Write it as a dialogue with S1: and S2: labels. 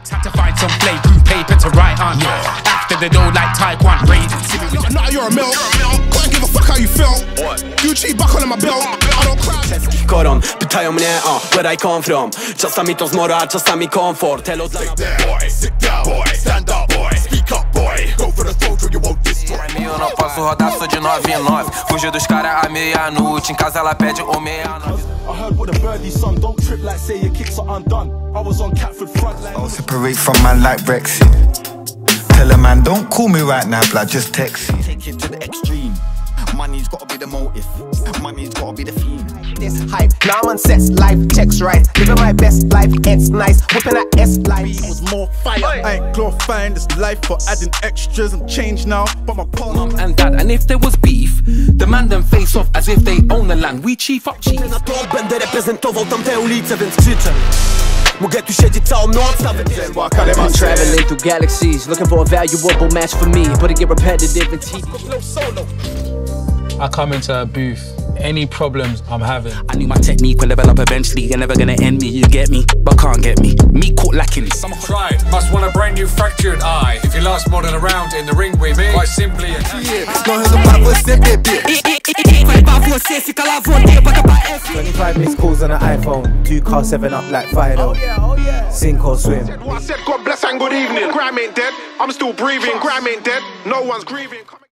S1: Had to find some play, blue paper to write on. After the door like Taekwondo raid.
S2: Now you're a milk. Couldn't give a fuck how you feel. Gucci buckle on my belt. I don't cry.
S3: Koron, pytają mnie, where I come from. Czasami to zmora, czasami komfort. Hello dla
S2: sit boy, sit down, boy, stand up, boy, speak up, boy. Go for the throat or you won't destroy.
S4: Eu não posso rodar, sou de 9 em 9. Fugiu dos caras à meia-noite. Em casa ela pede o meia-noite.
S5: I heard what the birdie son. Don't trip like say your kicks are undone. I was on Catford front line.
S6: I'll separate from man like Brexit. Tell a man don't call me right now, blood, just text me.
S7: Take it to the extreme. Money's gotta be the motive. Money's gotta be the theme. This hype, now I'm on sets, life checks right. Living my best life, it's nice. Whipping that S life.
S5: Was more fire. I ain't glorifying this life for adding extras and change now. But my
S1: Mum and dad, and if there was beef, the man them face off as if they own the land. We chief up chief.
S3: Na to będę reprezentował tamte ulice, więc krzyczę. Mogę tu siedzieć całą noc, nawet
S8: I'm traveling through galaxies, looking for a valuable match for me, but it get repetitive and tedious.
S9: I come into a booth, any problems I'm having.
S1: I knew my technique will develop eventually. You're never gonna end me, you get me, but can't get me. Me caught lacking. Someone
S10: tried, must want a brand new fractured eye. If you last more than a round in the ring with me, quite simply a
S7: Não rezo pra você, bebê.
S8: Vai pra você, fica lá, vou ter, bota pra F.
S11: 25 missed calls on the iPhone, 2 cars 7 up like Fido. Sink or swim.
S2: I said God bless and good evening. Grime ain't dead, I'm still breathing. Grime ain't dead, no one's grieving.